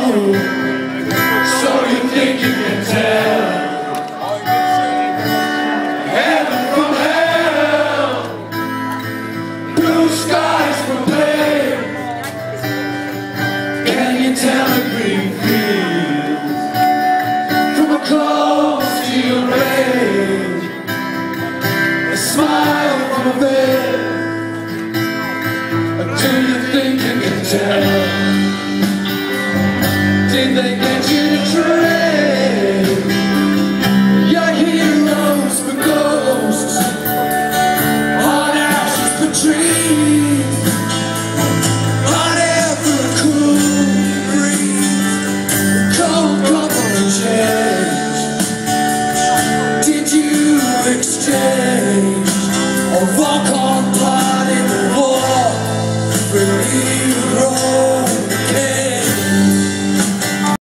So you think you can tell heaven from hell, blue skies from pale? Can you tell the green fields from a close to your rain? A smile from a veil. Do you think you can tell? Did they get you to trade your heroes for ghosts, hot ashes for trees, hot air for a cool breeze, cold couple change? Did you exchange or walk on part in the war? Believe